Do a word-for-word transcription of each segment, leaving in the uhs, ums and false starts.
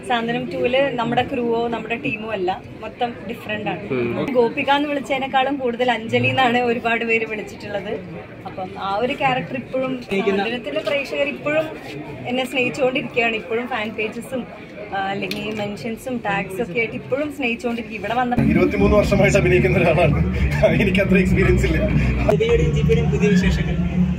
സാന്ത്വനം ടൂല് നമ്മുടെ ക്രൂവോ നമ്മുടെ ടീമോ അല്ല, മൊത്തം ഡിഫറെന്റ് ആണ്. ഗോപിക എന്ന് വിളിച്ചതിനേക്കാളും കൂടുതൽ അഞ്ജലി എന്നാണ് ഒരുപാട് പേര് വിളിച്ചിട്ടുള്ളത്. അപ്പം ആ ഒരു ക്യാരക്ടർ ഇപ്പോഴും സാന്ത്വനത്തിലെ പ്രേക്ഷകർ ഇപ്പോഴും എന്നെ സ്നേഹിച്ചുകൊണ്ടിരിക്കുകയാണ്. ഇപ്പോഴും ഫാൻ പേജസും അല്ലെങ്കിൽ മെൻഷൻസും ടാഗ്സും ഒക്കെ ആയിട്ട് ഇപ്പോഴും സ്നേഹിച്ചുകൊണ്ടിരിക്കും. ഇവിടെ വന്ന ഇരുപത്തിമൂന്ന് വർഷമായിട്ട് അഭിനയിക്കുന്ന ഒരാളാണ്. എനിക്ക് അത്ര എക്സ്പീരിയൻസ് ഇല്ല. പുതിയ വിശേഷങ്ങൾ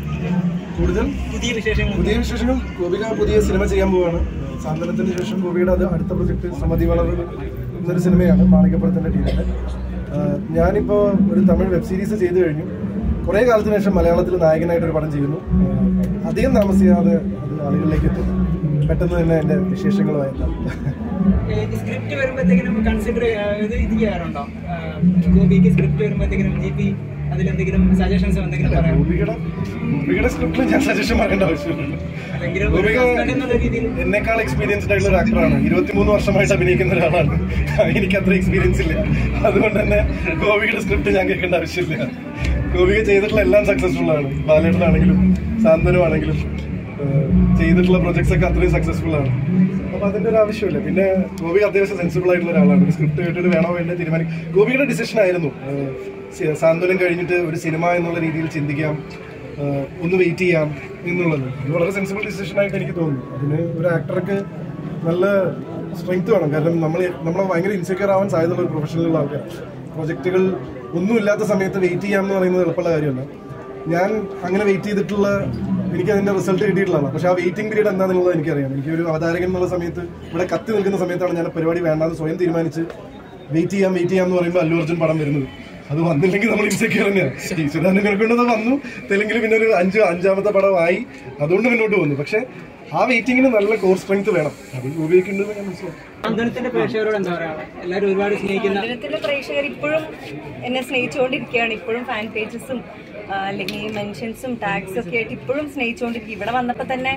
കൂടുതൽ പുതിയ വിശേഷങ്ങൾ പുതിയ വിശേഷങ്ങൾ ഗോപിക പുതിയ സിനിമ ചെയ്യാൻ പോവാണ്. സാന്ത്വനത്തിന് ശേഷം ഗോപിയുടെ അത് അടുത്ത പ്രൊജക്ട് സമതി വളർ എന്നൊരു സിനിമയാണ് മാണികപ്പുറത്തിന്റെ ടീമിന്റെ. ഞാനിപ്പോൾ ഒരു തമിഴ് വെബ് സീരീസ് ചെയ്തു കഴിഞ്ഞു. കുറേ കാലത്തിന് ശേഷം മലയാളത്തിൽ നായകനായിട്ടൊരു പടം ചെയ്യുന്നു. അധികം താമസിയാതെ അത് ആളുകളിലേക്ക് എത്തും. പെട്ടെന്ന് തന്നെ എൻ്റെ വിശേഷങ്ങളുമായിട്ടാണ്. സ്ക്രിപ്റ്റ് വരുമ്പോഴത്തേക്കിനും കൺസിഡർ ഇത് ഇത് ചെയ്യാറുണ്ടോ? ഗോപിക്ക് സ്ക്രിപ്റ്റ് വരുമ്പോഴത്തേക്കിനും ജി പി അതിലെന്തെങ്കിലും സജഷൻസ് എന്തെങ്കിലും പറയാം? ഗോപികയുടെ ഗോപികയുടെ സ്ക്രിപ്റ്റിൽ ഞാൻ സജഷൻ പറയേണ്ട ആവശ്യമില്ല. ഗോപിക എന്നെക്കാൾ എക്സ്പീരിയൻസ്ഡ് ആയിട്ടുള്ള ഒരു ആക്ടറാണ്. ഇരുപത്തിമൂന്ന് വർഷമായിട്ട് അഭിനയിക്കുന്ന ഒരാളാണ്. എനിക്ക് അത്ര എക്സ്പീരിയൻസ് ഇല്ല. അതുകൊണ്ട് തന്നെ ഗോപികയുടെ സ്ക്രിപ്റ്റ് ഞാൻ കേൾക്കേണ്ട ആവശ്യമില്ല. ഗോപിക ചെയ്തിട്ടുള്ള എല്ലാം സക്സസ്ഫുൾ ആണ്. ബാലേട്ടനാണെങ്കിലും സാന്ത്വനമാണെങ്കിലും ചെയ്തിട്ടുള്ള പ്രൊജക്ട്സ് ഒക്കെ അത്രയും സക്സസ്ഫുൾ ആണ്. അപ്പൊ അതിന്റെ ഒരു ആവശ്യമില്ല. പിന്നെ ഗോപിക അത്യാവശ്യം സെൻസിബിൾ ആയിട്ടുള്ള ഒരാളാണ്. ഒരു സ്ക്രിപ്റ്റ് കേട്ടിട്ട് വേണോ വേണ്ടേ തീരുമാനിക്കും. ഗോപികയുടെ ഡിസിഷൻ ആയിരുന്നു സാന്ത്വനം കഴിഞ്ഞിട്ട് ഒരു സിനിമ എന്നുള്ള രീതിയിൽ ചിന്തിക്കാം, ഒന്ന് വെയിറ്റ് ചെയ്യാം എന്നുള്ളത്. ഇത് വളരെ സെൻസിബിൾ ഡിസിഷൻ ആയിട്ട് എനിക്ക് തോന്നുന്നു. അതിന് ഒരു ആക്ടർക്ക് നല്ല സ്ട്രെങ്ത് വേണം. കാരണം നമ്മൾ നമ്മളെ ഭയങ്കര ഇൻസെക്യൂർ ആവാൻ സാധ്യതയുള്ള ഒരു പ്രൊഫഷണലുള്ള ആൾക്കാർ. പ്രൊജക്റ്റുകൾ ഒന്നുമില്ലാത്ത സമയത്ത് വെയിറ്റ് ചെയ്യാം എന്ന് പറയുന്നത് എളുപ്പമുള്ള കാര്യമല്ല. ഞാൻ അങ്ങനെ വെയിറ്റ് ചെയ്തിട്ടുള്ള എനിക്ക് അതിന്റെ റിസൾട്ട് കിട്ടിയിട്ടുള്ളതാണ്. പക്ഷെ ആ വെയിറ്റിംഗ് പീരീഡ് എന്താണെന്നുള്ളത് എനിക്കറിയാം. എനിക്കൊരു അവതാരകൻ എന്നുള്ള സമയത്ത് ഇവിടെ കത്തി നിൽക്കുന്ന സമയത്താണ് ഞാൻ പരിപാടി വേണ്ടാന്ന് സ്വയം തീരുമാനിച്ച് വെയിറ്റ് ചെയ്യാം വെയിറ്റ് ചെയ്യാം എന്ന് പറയുമ്പോൾ അല്ലു അർജുൻ പടം വരുന്നത്. അത് വന്നില്ലെങ്കിൽ നമ്മൾ ഇൻസെക്യൂർ തന്നെയാണ്. ഈശ്വരനെ കൊണ്ടത് വന്നു. തെലുങ്കിൽ പിന്നെ ഒരു അഞ്ച് അഞ്ചാമത്തെ പടമായി, അതുകൊണ്ട് മുന്നോട്ട് വന്നു. പക്ഷെ ആ വെയിറ്റിങ്ങിന് നല്ല കോർ സ്ട്രെങ്ത് വേണം. അത് ഉപയോഗിക്കേണ്ടത് ഞാൻ മനസ്സിലാവും. സാന്ത്വനത്തിന്റെ പ്രേക്ഷകരോട് എന്താ പറയാ? എല്ലാവരും ഒരുപാട് സ്നേഹിക്കുന്ന സാന്ത്വനത്തിലെ പ്രേക്ഷകർ ഇപ്പോഴും എന്നെ സ്നേഹിച്ചുകൊണ്ടിരിക്കുകയാണ്. ഇപ്പോഴും ഫാൻ പേജസും അല്ലെങ്കിൽ മെൻഷൻസും ടാഗ്സും ഒക്കെ ആയിട്ട് ഇപ്പോഴും സ്നേഹിച്ചുകൊണ്ടിരിക്കും. ഇവിടെ വന്നപ്പോൾ തന്നെ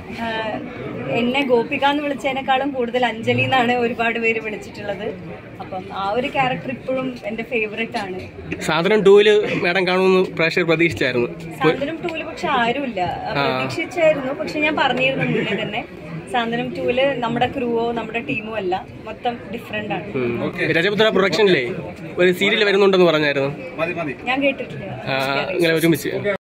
എന്നെ ഗോപിക എന്ന് വിളിച്ചതിനേക്കാളും കൂടുതൽ അഞ്ജലി എന്നാണ് ഒരുപാട് പേര് വിളിച്ചിട്ടുള്ളത്. അപ്പം ആ ഒരു ക്യാരക്ടർ ഇപ്പോഴും എന്റെ ഫേവറേറ്റ് ആണ്. സാന്ത്വനം ടൂല് മേഡം കാണുമെന്ന് പ്രേക്ഷകർ പ്രതീക്ഷിച്ചായിരുന്നു. സാന്ത്വനം ടൂല് പക്ഷെ ആരുമില്ല പ്രതീക്ഷിച്ചായിരുന്നു. പക്ഷെ ഞാൻ പറഞ്ഞിരുന്നു മുന്നേ തന്നെ സാന്ത്വനം ടൂല് നമ്മുടെ ക്രൂവോ നമ്മുടെ ടീമോ അല്ല, മൊത്തം ഡിഫറെന്റ് ആണ്. രജപുത്ര പ്രൊഡക്ഷനിലെ ഒരു സീരിയൽ വരുന്നുണ്ടെന്ന് പറഞ്ഞായിരുന്നു. ഞാൻ കേട്ടിട്ടില്ല. ഒരുമിച്ച്